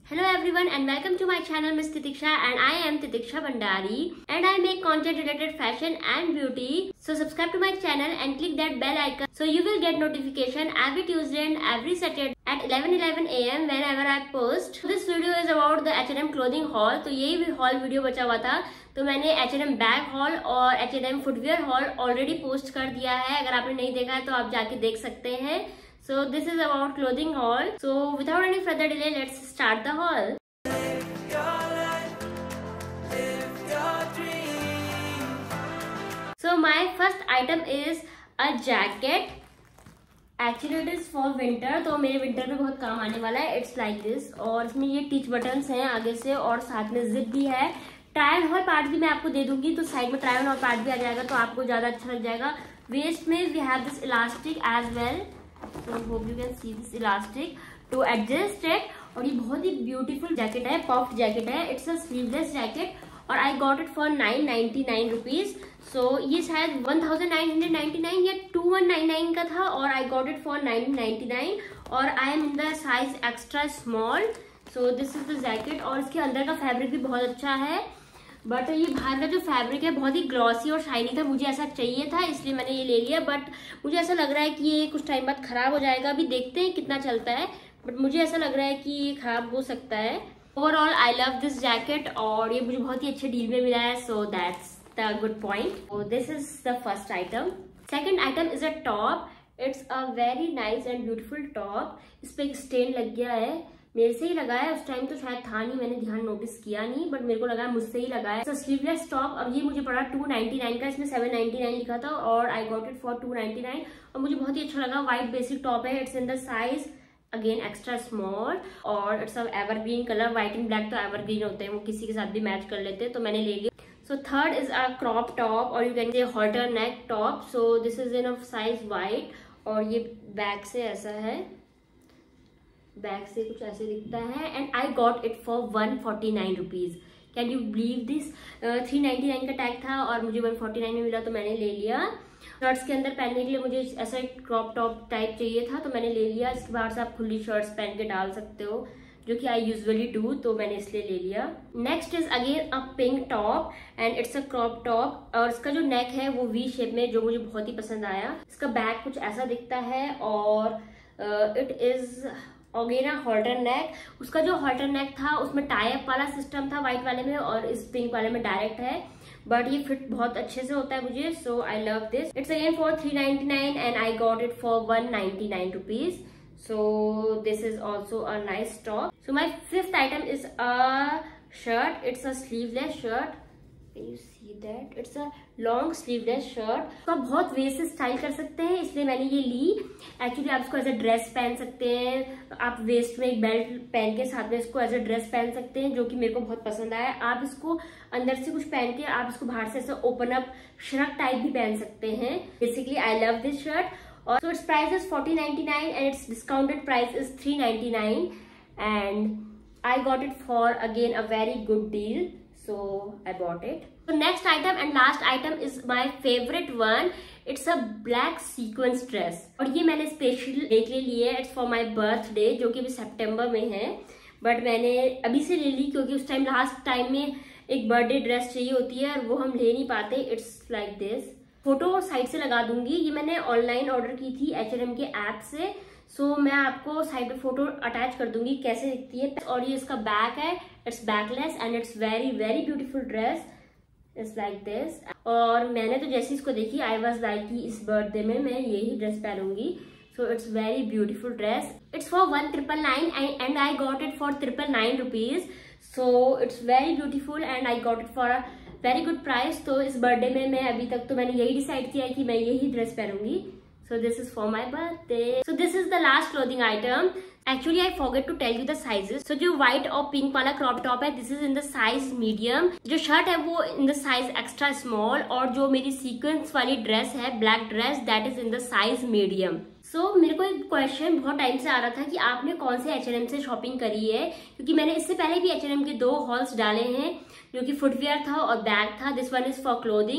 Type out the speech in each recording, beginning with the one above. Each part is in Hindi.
Hello everyone and welcome to my channel Miss Titiksha, and I am Titiksha Bhandari and I make content related fashion and beauty. So subscribe to my channel and click that bell icon so you will get notification every Tuesday and every Saturday at 11:11 AM whenever I post. This video is about the H&M clothing haul. तो यही भी haul video बचा हुआ था, तो मैंने H&M बैग haul और H&M footwear haul already post कर दिया है. अगर आपने नहीं देखा है तो आप जाके देख सकते हैं. So this is about clothing haul. So without any further delay, let's start the haul. So my first item is a jacket. Actually it is for winter, तो मेरे winter में बहुत काम आने वाला है. It's like this और इसमें ये टिच बटन्स हैं आगे से और साथ में जिप भी है. ट्राई ऑन पार्ट भी मैं आपको दे दूंगी, तो साइड में ट्राई ऑन पार्ट भी आ जाएगा तो आपको ज्यादा अच्छा लग जाएगा. वेस्ट में we have this elastic as well. So hope you can see this elastic to adjust it. और ये बहुत ही ब्यूटीफुल जैकेट है, पफ जैकेट है. इट्स अ स्लीवलेस जैकेट और I got it for 999 rupees. So ये शायद 1999 या 2199 का था और आई गॉट इट फॉर 999 और I am in the size extra small. So this is the jacket और इसके अंदर का फैब्रिक भी बहुत अच्छा है. बट ये बाहर का जो फैब्रिक है बहुत ही ग्लॉसी और शाइनी था, मुझे ऐसा चाहिए था इसलिए मैंने ये ले लिया. बट मुझे ऐसा लग रहा है कि ये कुछ टाइम बाद खराब हो जाएगा. अभी देखते हैं कितना चलता है, बट मुझे ऐसा लग रहा है कि ये खराब हो सकता है. Overall I love this jacket और ये मुझे बहुत ही अच्छे डील में मिला है. So that's the good point. This is the first item. Second item is a top. It's a very nice and beautiful top. इस पे एक स्टेन लग गया है, मेरे से ही लगा है. उस टाइम तो शायद था नहीं, मैंने ध्यान नोटिस किया नहीं, बट मेरे को लगा मुझसे ही लगा है. Sleeveless top. अब ये मुझे पड़ा 299 का, इसमें 799 लिखा था और आई गॉट इट फॉर 299 और मुझे बहुत ही अच्छा लगा. व्हाइट बेसिक टॉप है. It's in the size again extra small और it's a evergreen colour. White and black तो एवरग्रीन होते हैं, वो किसी के साथ भी मैच कर लेते हैं, तो मैंने ले लिया. So third is a crop top और you can say halter neck top. So this is in a size white और ये बैक से ऐसा है, बैक से कुछ ऐसे दिखता है and I got it for 149 rupees. Can you believe this? 399 का टैग था और मुझे 149 में मिला तो मैंने ले लिया. शर्ट्स के अंदर पहनने के लिए मुझे ऐसा एक क्रॉप टॉप टाइप चाहिए था तो मैंने ले लिया. इसके बाहर से आप खुली शर्ट्स पहन के डाल सकते हो, जो कि आई यूजुअली डू, तो मैंने इसलिए ले लिया. Next is again a pink top and it's a crop top और इसका जो नेक है वो वी शेप में, जो मुझे बहुत ही पसंद आया. इसका बैक कुछ ऐसा दिखता है और it is again halter neck. उसका जो हॉल्टर नेक था उसमें टाई अप वाला सिस्टम था व्हाइट वाले में और इस पिंक वाले में डायरेक्ट है, बट ये फिट बहुत अच्छे से होता है मुझे. So I love this. It's again for 399 and I got it for 199 rupees. So this is also a nice top. So my fifth item is a shirt. It's a sleeveless shirt. You see that? It's a long sleeveless shirt. तो आप बहुत वे से स्टाइल कर सकते हैं, इसलिए मैंने ये ली. एक्चुअली आप इसको एज अ ड्रेस पहन सकते हैं. आप वेस्ट में एक बेल्ट पहन के साथ में इसको एज अ ड्रेस पहन सकते हैं, जो कि मेरे को बहुत पसंद आया. आप इसको अंदर से कुछ पहन के आप इसको बाहर से ऐसा ओपन अप श्रग टाइप भी पहन सकते हैं. Basically I love this shirt. और so its price is 4099 and its discounted price is 399 and I got it for again a very good deal. So I bought it. So next item and last item is my favorite one. It's a black sequence dress. और ये मैंने स्पेशल डे के लिए लिया है. It's for my birthday, जो कि अभी सितंबर में है, बट मैंने अभी से ले ली क्योंकि उस टाइम लास्ट टाइम में एक बर्थडे ड्रेस चाहिए होती है और वो हम ले नहीं पाते. It's like this. Photo side से लगा दूंगी. ये मैंने ऑनलाइन ऑर्डर की थी H&M के ऐप से. सो मैं आपको साइड पे फोटो अटैच कर दूंगी कैसे दिखती है. और ये इसका बैक है. It's backless and it's very very beautiful dress. It's like this. और मैंने तो जैसे इसको देखी आई वाज लाइक कि इस बर्थडे में मैं यही ड्रेस पहनूंगी. So it's very beautiful dress. It's for 1999 and I got it for 999 rupees. So it's very beautiful and I got it for a very good price. तो इस बर्थडे में मैं अभी तक तो मैंने यही डिसाइड किया है कि मैं यही ड्रेस पहनूंगी. So this is for my birthday. So this is the last clothing item. Actually I forget to tell you the sizes. So जो white और pink वाला crop top है, this is in the size medium. जो shirt है वो in the size extra small और जो मेरी sequence वाली dress है, black dress, that is in the size medium. So मेरे को एक क्वेश्चन बहुत टाइम से आ रहा था कि आपने कौन से H&M से शॉपिंग करी है, क्योंकि मैंने इससे पहले भी H&M के 2 हॉल्स डाले हैं, जो कि फुटवेयर था और बैग था. This one is for clothing.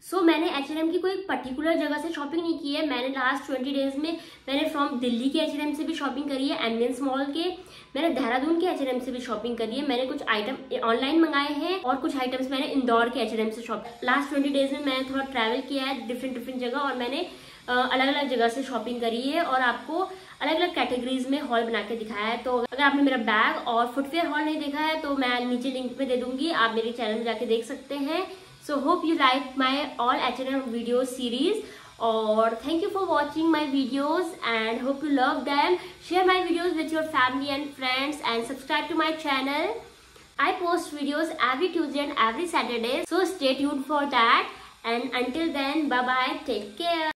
So मैंने H&M की कोई पर्टिकुलर जगह से शॉपिंग नहीं की है। मैंने लास्ट 20 डेज में मैंने फ्रॉम दिल्ली के H&M से भी शॉपिंग करी है, एमबियंस मॉल के, मैंने देहरादून के H&M से भी शॉपिंग करी है, मैंने कुछ आइटम ऑनलाइन मंगाए हैं और कुछ आइटम्स मैंने इंदौर के H&M से शॉपिंग। लास्ट 20 डेज में मैंने थोड़ा ट्रैवल किया है डिफरेंट जगह और मैंने अलग अलग जगह से शॉपिंग करी है और आपको अलग अलग कैटेगरीज में हॉल बना के दिखाया है। तो अगर आपने मेरा बैग और फुटवेयर हॉल नहीं देखा है तो मैं नीचे लिंक पे दे दूंगी, आप मेरे चैनल में जाके देख सकते हैं। So hope you like my all H&M video series or thank you for watching my videos and hope you love them. Share my videos with your family and friends and subscribe to my channel. I post videos every Tuesday and every Saturday, so stay tuned for that, and until then, bye bye, take care.